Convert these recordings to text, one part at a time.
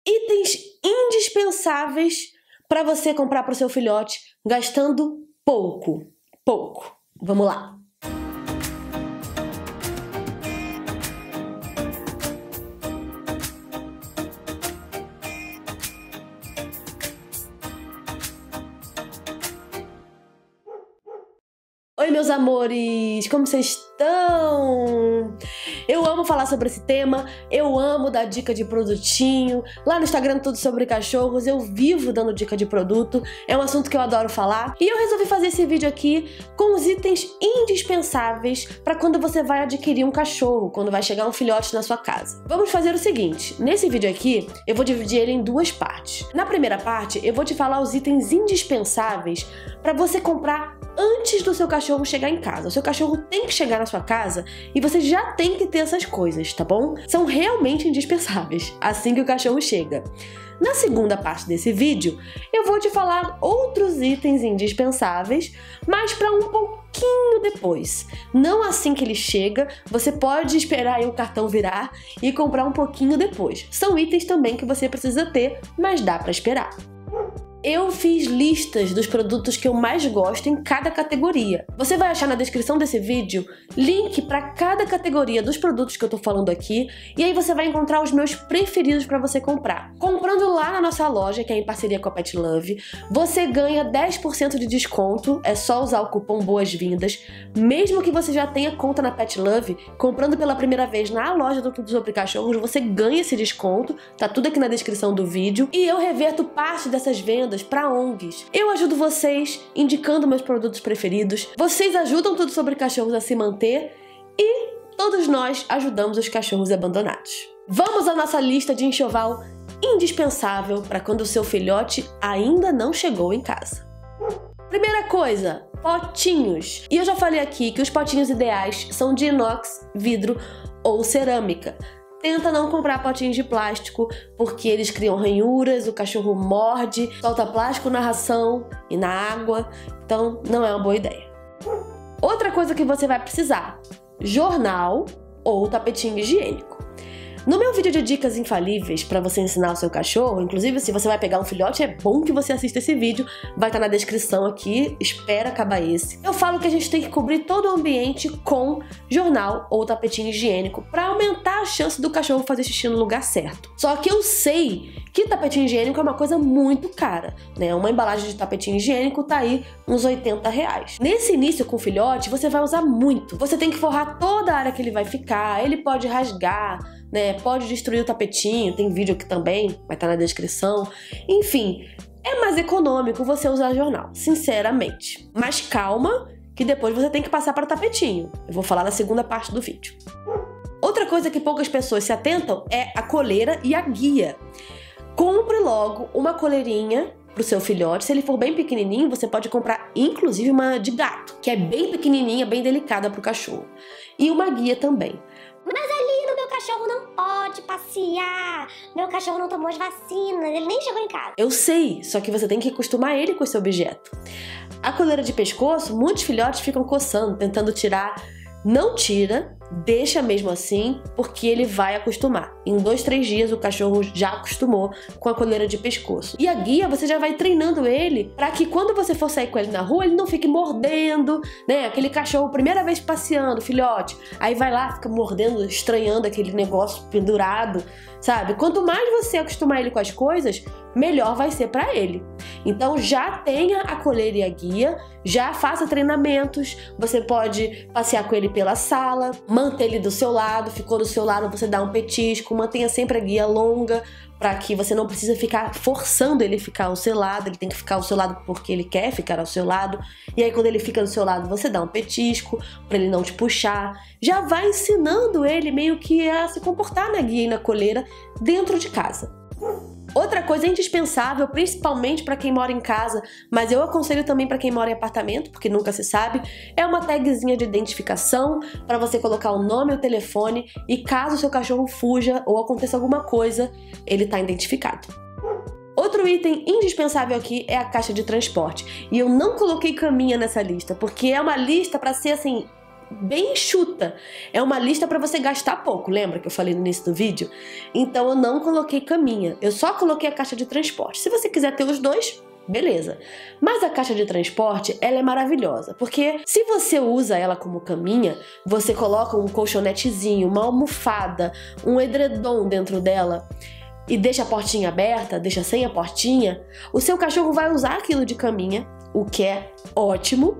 Itens indispensáveis para você comprar para o seu filhote gastando pouco. Vamos lá. Oi, meus amores! Como vocês estão? Eu amo falar sobre esse tema, eu amo dar dica de produtinho. Lá no Instagram, tudo sobre cachorros, eu vivo dando dica de produto. É um assunto que eu adoro falar. E eu resolvi fazer esse vídeo aqui com os itens indispensáveis para quando você vai adquirir um cachorro, quando vai chegar um filhote na sua casa. Vamos fazer o seguinte, nesse vídeo aqui, eu vou dividir ele em duas partes. Na primeira parte, eu vou te falar os itens indispensáveis para você comprar antes do seu cachorro chegar em casa. O seu cachorro tem que chegar na sua casa e você já tem que ter essas coisas, tá bom? São realmente indispensáveis, assim que o cachorro chega. Na segunda parte desse vídeo, eu vou te falar outros itens indispensáveis, mas para um pouquinho depois. Não assim que ele chega, você pode esperar aí o cartão virar e comprar um pouquinho depois. São itens também que você precisa ter, mas dá para esperar. Eu fiz listas dos produtos que eu mais gosto em cada categoria. Você vai achar na descrição desse vídeo link para cada categoria dos produtos que eu tô falando aqui, e aí você vai encontrar os meus preferidos para você comprar. Comprando lá na nossa loja, que é em parceria com a Pet Love, você ganha 10% de desconto, é só usar o cupom Boas-Vindas. Mesmo que você já tenha conta na Pet Love, comprando pela primeira vez na loja do Tudo Sobre Cachorros, você ganha esse desconto, tá tudo aqui na descrição do vídeo, e eu reverto parte dessas vendas para ONGs. Eu ajudo vocês indicando meus produtos preferidos, vocês ajudam Tudo Sobre Cachorros a se manter e todos nós ajudamos os cachorros abandonados. Vamos à nossa lista de enxoval indispensável para quando o seu filhote ainda não chegou em casa. Primeira coisa, potinhos. E eu já falei aqui que os potinhos ideais são de inox, vidro ou cerâmica. Tenta não comprar potinhos de plástico, porque eles criam ranhuras, o cachorro morde, solta plástico na ração e na água, então não é uma boa ideia. Outra coisa que você vai precisar, jornal ou tapetinho higiênico. No meu vídeo de dicas infalíveis para você ensinar o seu cachorro, inclusive se você vai pegar um filhote, é bom que você assista esse vídeo, vai estar na descrição aqui, espera acabar esse. Eu falo que a gente tem que cobrir todo o ambiente com jornal ou tapetinho higiênico para aumentar a chance do cachorro fazer xixi no lugar certo. Só que eu sei que tapetinho higiênico é uma coisa muito cara, né? Uma embalagem de tapetinho higiênico tá aí uns R$80. Nesse início com o filhote, você vai usar muito. Você tem que forrar toda a área que ele vai ficar, ele pode rasgar, né? Pode destruir o tapetinho, tem vídeo aqui também, vai estar na descrição. Enfim, é mais econômico você usar jornal, sinceramente. Mas calma, que depois você tem que passar para o tapetinho. Eu vou falar na segunda parte do vídeo. Outra coisa que poucas pessoas se atentam é a coleira e a guia. Compre logo uma coleirinha pro seu filhote. Se ele for bem pequenininho, você pode comprar inclusive uma de gato, que é bem pequenininha, bem delicada pro cachorro. E uma guia também. Mas Alina, meu cachorro não pode passear, meu cachorro não tomou as vacinas, ele nem chegou em casa. Eu sei, só que você tem que acostumar ele com esse objeto. A coleira de pescoço, muitos filhotes ficam coçando, tentando tirar. Não tira, deixa mesmo assim, porque ele vai acostumar. Em 2, 3 dias o cachorro já acostumou com a coleira de pescoço. E a guia, você já vai treinando ele para que quando você for sair com ele na rua, ele não fique mordendo, né? Aquele cachorro, primeira vez passeando, filhote, aí vai lá, fica mordendo, estranhando aquele negócio pendurado, sabe? Quanto mais você acostumar ele com as coisas, melhor vai ser para ele. Então já tenha a coleira e a guia, já faça treinamentos, você pode passear com ele pela sala, manter ele do seu lado, ficou do seu lado, você dá um petisco, mantenha sempre a guia longa, para que você não precisa ficar forçando ele a ficar ao seu lado, ele tem que ficar ao seu lado porque ele quer ficar ao seu lado, e aí quando ele fica do seu lado, você dá um petisco, para ele não te puxar, já vai ensinando ele meio que a se comportar na guia e na coleira dentro de casa. Outra coisa indispensável, principalmente para quem mora em casa, mas eu aconselho também para quem mora em apartamento, porque nunca se sabe, é uma tagzinha de identificação para você colocar o nome e o telefone e caso o seu cachorro fuja ou aconteça alguma coisa, ele está identificado. Outro item indispensável aqui é a caixa de transporte. E eu não coloquei caminha nessa lista, porque é uma lista para ser assim bem enxuta. É uma lista para você gastar pouco, lembra que eu falei no início do vídeo? Então eu não coloquei caminha, eu só coloquei a caixa de transporte. Se você quiser ter os dois, beleza. Mas a caixa de transporte, ela é maravilhosa, porque se você usa ela como caminha, você coloca um colchonetezinho, uma almofada, um edredom dentro dela e deixa a portinha aberta, deixa sem a portinha, o seu cachorro vai usar aquilo de caminha, o que é ótimo,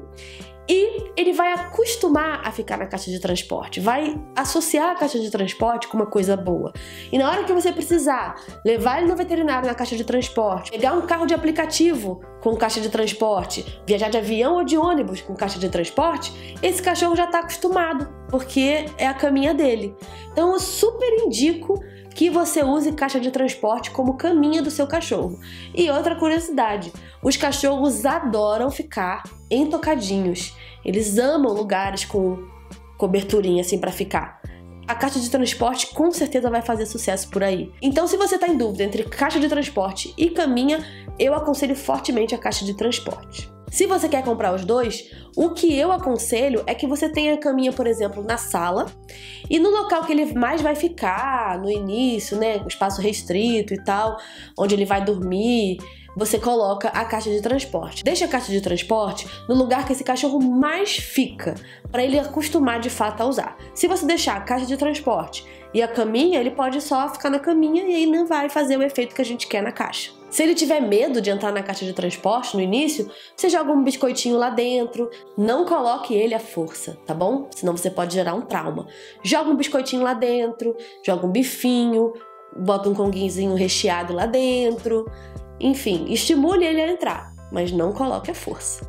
e ele vai acostumar a ficar na caixa de transporte, vai associar a caixa de transporte com uma coisa boa. E na hora que você precisar levar ele no veterinário na caixa de transporte, pegar um carro de aplicativo com caixa de transporte, viajar de avião ou de ônibus com caixa de transporte, esse cachorro já está acostumado, porque é a caminha dele. Então eu super indico que você use caixa de transporte como caminha do seu cachorro. E outra curiosidade, os cachorros adoram ficar entocadinhos. Eles amam lugares com coberturinha assim para ficar. A caixa de transporte com certeza vai fazer sucesso por aí. Então, se você está em dúvida entre caixa de transporte e caminha, eu aconselho fortemente a caixa de transporte. Se você quer comprar os dois, o que eu aconselho é que você tenha a caminha, por exemplo, na sala e no local que ele mais vai ficar, no início, né, espaço restrito e tal, onde ele vai dormir, você coloca a caixa de transporte. Deixa a caixa de transporte no lugar que esse cachorro mais fica, para ele acostumar de fato a usar. Se você deixar a caixa de transporte e a caminha, ele pode só ficar na caminha e aí não vai fazer o efeito que a gente quer na caixa. Se ele tiver medo de entrar na caixa de transporte no início, você joga um biscoitinho lá dentro, não coloque ele à força, tá bom? Senão você pode gerar um trauma. Joga um biscoitinho lá dentro, joga um bifinho, bota um conguinzinho recheado lá dentro, enfim, estimule ele a entrar, mas não coloque à força.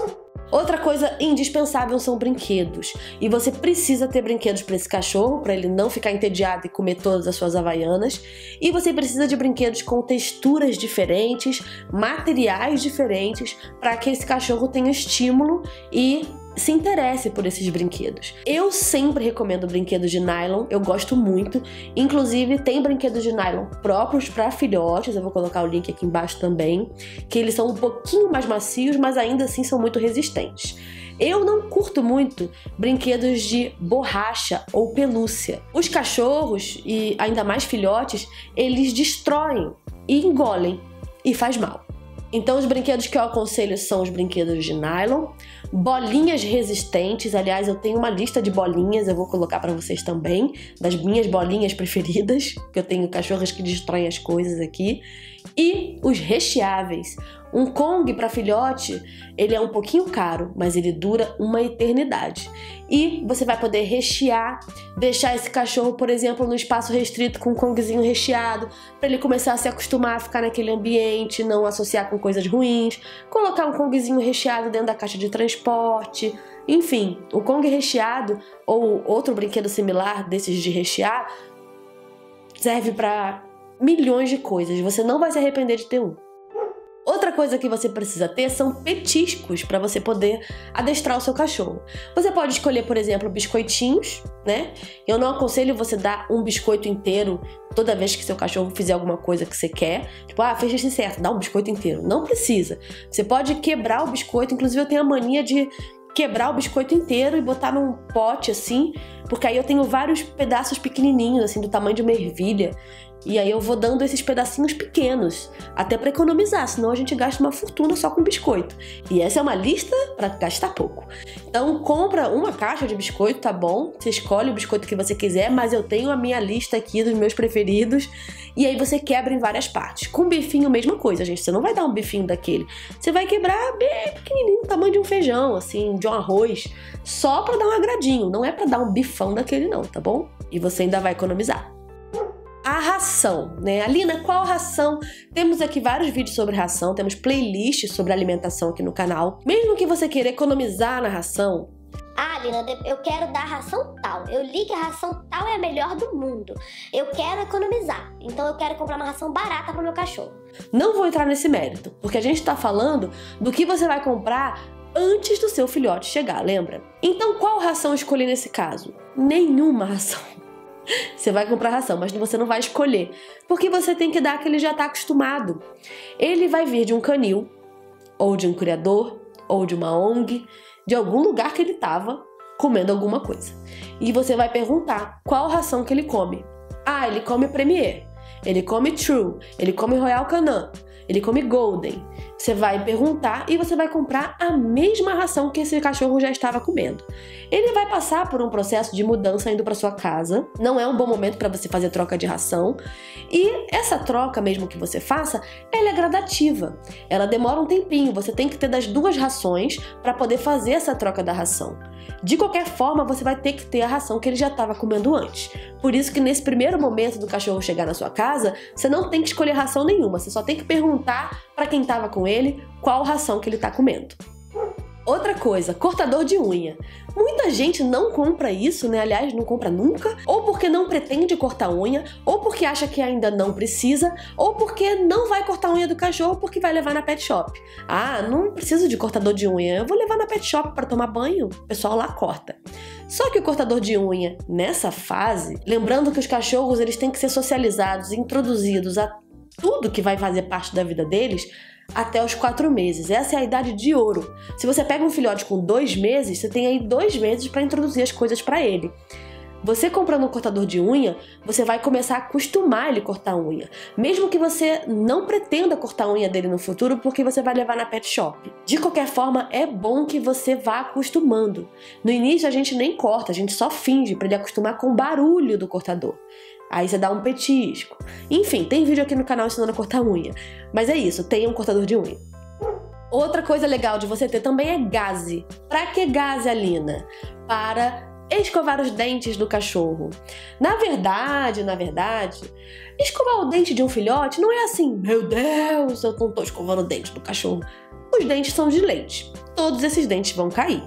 Outra coisa indispensável são brinquedos. E você precisa ter brinquedos para esse cachorro, para ele não ficar entediado e comer todas as suas havaianas. E você precisa de brinquedos com texturas diferentes, materiais diferentes, para que esse cachorro tenha estímulo e se interesse por esses brinquedos. Eu sempre recomendo brinquedos de nylon, eu gosto muito. Inclusive, tem brinquedos de nylon próprios para filhotes, eu vou colocar o link aqui embaixo também, que eles são um pouquinho mais macios, mas ainda assim são muito resistentes. Eu não curto muito brinquedos de borracha ou pelúcia. Os cachorros, e ainda mais filhotes, eles destroem e engolem e faz mal. Então os brinquedos que eu aconselho são os brinquedos de nylon, bolinhas resistentes, aliás eu tenho uma lista de bolinhas, eu vou colocar para vocês também, das minhas bolinhas preferidas, que eu tenho cachorros que destroem as coisas aqui, e os recheáveis. Um Kong para filhote, ele é um pouquinho caro, mas ele dura uma eternidade. E você vai poder rechear, deixar esse cachorro, por exemplo, no espaço restrito com um Kongzinho recheado, para ele começar a se acostumar a ficar naquele ambiente, não associar com coisas ruins, colocar um Kongzinho recheado dentro da caixa de transporte, enfim, o Kong recheado ou outro brinquedo similar desses de rechear serve para milhões de coisas, você não vai se arrepender de ter um. Outra coisa que você precisa ter são petiscos para você poder adestrar o seu cachorro. Você pode escolher, por exemplo, biscoitinhos, né? Eu não aconselho você dar um biscoito inteiro toda vez que seu cachorro fizer alguma coisa que você quer. Tipo, fez isso certo, dá um biscoito inteiro. Não precisa. Você pode quebrar o biscoito, inclusive eu tenho a mania de quebrar o biscoito inteiro e botar num pote assim, porque aí eu tenho vários pedaços pequenininhos, assim, do tamanho de uma ervilha. E aí eu vou dando esses pedacinhos pequenos, até para economizar, senão a gente gasta uma fortuna só com biscoito. E essa é uma lista para gastar pouco. Então compra uma caixa de biscoito, tá bom? Você escolhe o biscoito que você quiser, mas eu tenho a minha lista aqui dos meus preferidos. E aí você quebra em várias partes. Com bifinho, mesma coisa, gente. Você não vai dar um bifinho daquele. Você vai quebrar bem pequenininho, do tamanho de um feijão, assim, de um arroz, só para dar um agradinho. Não é para dar um bifão daquele não, tá bom? E você ainda vai economizar. A ração, né? Alina, qual ração? Temos aqui vários vídeos sobre ração, temos playlists sobre alimentação aqui no canal. Mesmo que você queira economizar na ração... Alina, eu quero dar ração tal. Eu li que a ração tal é a melhor do mundo. Eu quero economizar. Então eu quero comprar uma ração barata para o meu cachorro. Não vou entrar nesse mérito, porque a gente tá falando do que você vai comprar antes do seu filhote chegar, lembra? Então qual ração escolher nesse caso? Nenhuma ração. Você vai comprar ração, mas você não vai escolher, porque você tem que dar a que ele já está acostumado. Ele vai vir de um canil, ou de um criador, ou de uma ONG, de algum lugar que ele estava, comendo alguma coisa. E você vai perguntar qual ração que ele come. Ah, ele come Premier, ele come True, ele come Royal Canin, ele come Golden. Você vai perguntar e você vai comprar a mesma ração que esse cachorro já estava comendo. Ele vai passar por um processo de mudança indo para sua casa. Não é um bom momento para você fazer troca de ração. E essa troca, mesmo que você faça, ela é gradativa. Ela demora um tempinho. Você tem que ter das duas rações para poder fazer essa troca da ração. De qualquer forma, você vai ter que ter a ração que ele já estava comendo antes. Por isso que nesse primeiro momento do cachorro chegar na sua casa, você não tem que escolher ração nenhuma. Você só tem que perguntar para quem estava com ele qual ração que ele está comendo. Outra coisa, cortador de unha. Muita gente não compra isso, né? Aliás, não compra nunca, ou porque não pretende cortar unha, ou porque acha que ainda não precisa, ou porque não vai cortar a unha do cachorro porque vai levar na pet shop. Ah, não preciso de cortador de unha, eu vou levar na pet shop para tomar banho, o pessoal lá corta. Só que o cortador de unha, nessa fase, lembrando que os cachorros eles têm que ser socializados, introduzidos a tudo que vai fazer parte da vida deles, até os 4 meses. Essa é a idade de ouro. Se você pega um filhote com 2 meses, você tem aí 2 meses para introduzir as coisas para ele. Você comprando um cortador de unha, você vai começar a acostumar ele a cortar a unha. Mesmo que você não pretenda cortar a unha dele no futuro, porque você vai levar na pet shop. De qualquer forma, é bom que você vá acostumando. No início a gente nem corta, a gente só finge para ele acostumar com o barulho do cortador. Aí você dá um petisco. Enfim, tem vídeo aqui no canal ensinando a cortar unha. Mas é isso, tenha um cortador de unha. Outra coisa legal de você ter também é gaze. Pra que gaze, Alina? Para escovar os dentes do cachorro. Na verdade, escovar o dente de um filhote não é assim, meu Deus, eu não tô escovando o dente do cachorro. Os dentes são de leite. Todos esses dentes vão cair.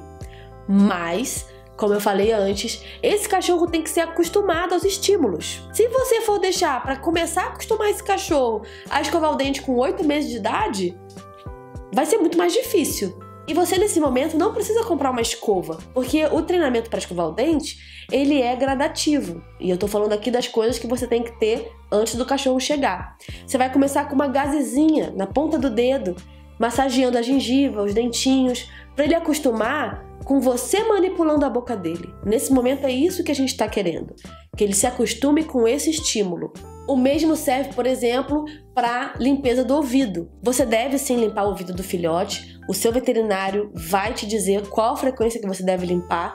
Mas, como eu falei antes, esse cachorro tem que ser acostumado aos estímulos. Se você for deixar para começar a acostumar esse cachorro a escovar o dente com 8 meses de idade, vai ser muito mais difícil. E você, nesse momento, não precisa comprar uma escova, porque o treinamento para escovar o dente, ele é gradativo. E eu tô falando aqui das coisas que você tem que ter antes do cachorro chegar. Você vai começar com uma gazezinha na ponta do dedo, massageando a gengiva, os dentinhos, para ele acostumar com você manipulando a boca dele. Nesse momento é isso que a gente está querendo, que ele se acostume com esse estímulo. O mesmo serve, por exemplo, para limpeza do ouvido. Você deve sim limpar o ouvido do filhote, o seu veterinário vai te dizer qual a frequência que você deve limpar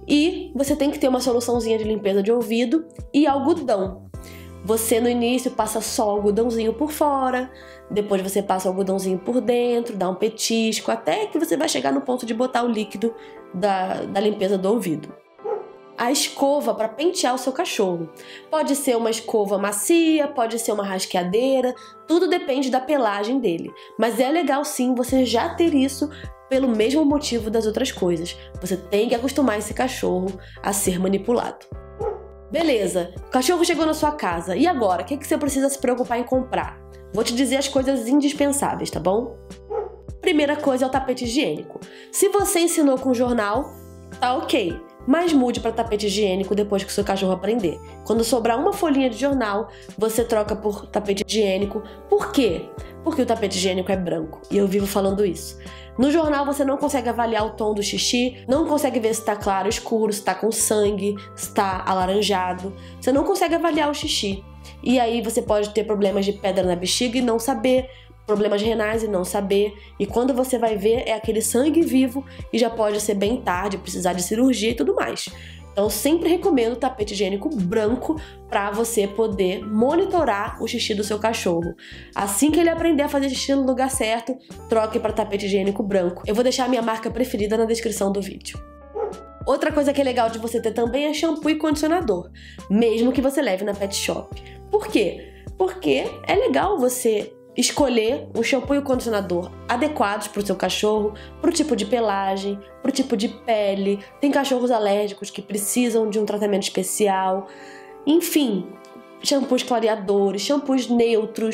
e você tem que ter uma soluçãozinha de limpeza de ouvido e algodão. Você no início passa só o algodãozinho por fora, depois você passa o algodãozinho por dentro, dá um petisco, até que você vai chegar no ponto de botar o líquido da limpeza do ouvido. A escova para pentear o seu cachorro. Pode ser uma escova macia, pode ser uma rasqueadeira, tudo depende da pelagem dele. Mas é legal sim você já ter isso pelo mesmo motivo das outras coisas. Você tem que acostumar esse cachorro a ser manipulado. Beleza, o cachorro chegou na sua casa. E agora? O que você precisa se preocupar em comprar? Vou te dizer as coisas indispensáveis, tá bom? Primeira coisa é o tapete higiênico. Se você ensinou com jornal, tá ok. Mas mude para tapete higiênico depois que o seu cachorro aprender. Quando sobrar uma folhinha de jornal, você troca por tapete higiênico. Por quê? Porque o tapete higiênico é branco. E eu vivo falando isso. No jornal você não consegue avaliar o tom do xixi, não consegue ver se está claro ou escuro, se está com sangue, se está alaranjado. Você não consegue avaliar o xixi. E aí você pode ter problemas de pedra na bexiga e não saber, problemas renais e não saber. E quando você vai ver, é aquele sangue vivo e já pode ser bem tarde, precisar de cirurgia e tudo mais. Então, sempre recomendo tapete higiênico branco para você poder monitorar o xixi do seu cachorro. Assim que ele aprender a fazer xixi no lugar certo, troque para tapete higiênico branco. Eu vou deixar a minha marca preferida na descrição do vídeo. Outra coisa que é legal de você ter também é shampoo e condicionador, mesmo que você leve na pet shop. Por quê? Porque é legal você escolher o shampoo e o condicionador adequados para o seu cachorro, para o tipo de pelagem, para o tipo de pele. Tem cachorros alérgicos que precisam de um tratamento especial. Enfim, shampoos clareadores, shampoos neutros.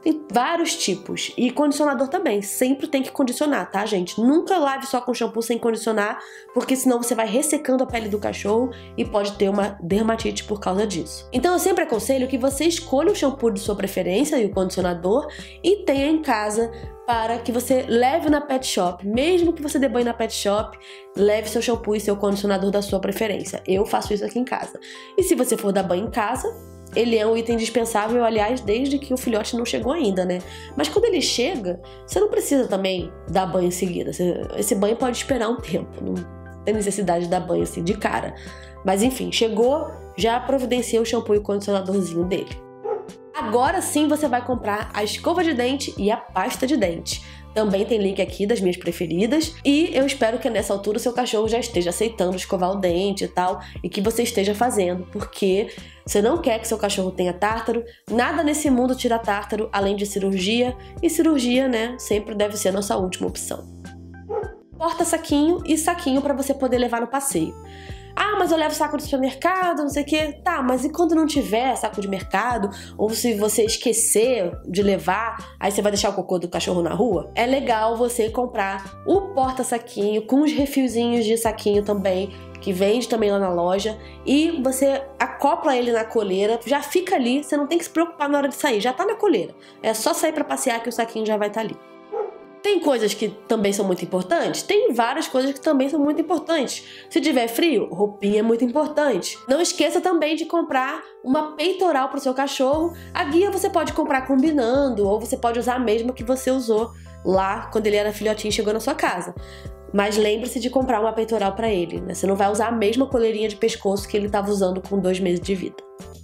Tem vários tipos. E condicionador também. Sempre tem que condicionar, tá, gente? Nunca lave só com shampoo sem condicionar, porque senão você vai ressecando a pele do cachorro e pode ter uma dermatite por causa disso. Então eu sempre aconselho que você escolha o shampoo de sua preferência e o condicionador e tenha em casa para que você leve na pet shop. Mesmo que você dê banho na pet shop, leve seu shampoo e seu condicionador da sua preferência. Eu faço isso aqui em casa. E se você for dar banho em casa, ele é um item indispensável, aliás, desde que o filhote não chegou ainda, né? Mas quando ele chega, você não precisa também dar banho em seguida. Esse banho pode esperar um tempo, não tem necessidade de dar banho assim de cara. Mas enfim, chegou, já providencia o shampoo e o condicionadorzinho dele. Agora sim você vai comprar a escova de dente e a pasta de dente. Também tem link aqui das minhas preferidas. E eu espero que nessa altura o seu cachorro já esteja aceitando escovar o dente e tal, e que você esteja fazendo, porque você não quer que seu cachorro tenha tártaro. Nada nesse mundo tira tártaro, além de cirurgia. E cirurgia, né, sempre deve ser a nossa última opção. Porta-saquinho e saquinho para você poder levar no passeio. Ah, mas eu levo saco de supermercado, não sei o quê. Tá, mas e quando não tiver saco de mercado? Ou se você esquecer de levar, aí você vai deixar o cocô do cachorro na rua? É legal você comprar o porta-saquinho com os refilzinhos de saquinho também, que vende também lá na loja. E você acopla ele na coleira, já fica ali, você não tem que se preocupar na hora de sair, já tá na coleira. É só sair pra passear que o saquinho já vai estar ali. Tem coisas que também são muito importantes? Tem várias coisas que também são muito importantes. Se tiver frio, roupinha é muito importante. Não esqueça também de comprar uma peitoral para o seu cachorro. A guia você pode comprar combinando, ou você pode usar a mesma que você usou lá quando ele era filhotinho e chegou na sua casa. Mas lembre-se de comprar uma peitoral para ele, né? Você não vai usar a mesma coleirinha de pescoço que ele estava usando com 2 meses de vida.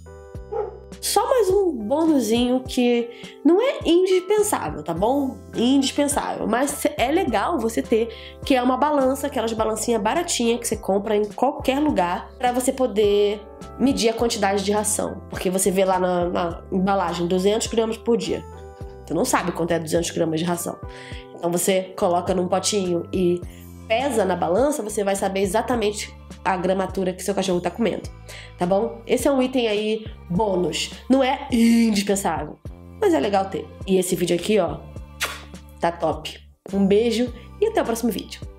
Só mais um bônusinho que não é indispensável, tá bom? Indispensável, mas é legal você ter, que é uma balança, aquelas balancinhas baratinhas que você compra em qualquer lugar pra você poder medir a quantidade de ração. Porque você vê lá na embalagem 200 gramas por dia. Você não sabe quanto é 200 gramas de ração. Então você coloca num potinho e pesa na balança, você vai saber exatamente a gramatura que seu cachorro tá comendo, tá bom? Esse é um item aí bônus, não é indispensável, mas é legal ter. E esse vídeo aqui, ó, tá top. Um beijo e até o próximo vídeo.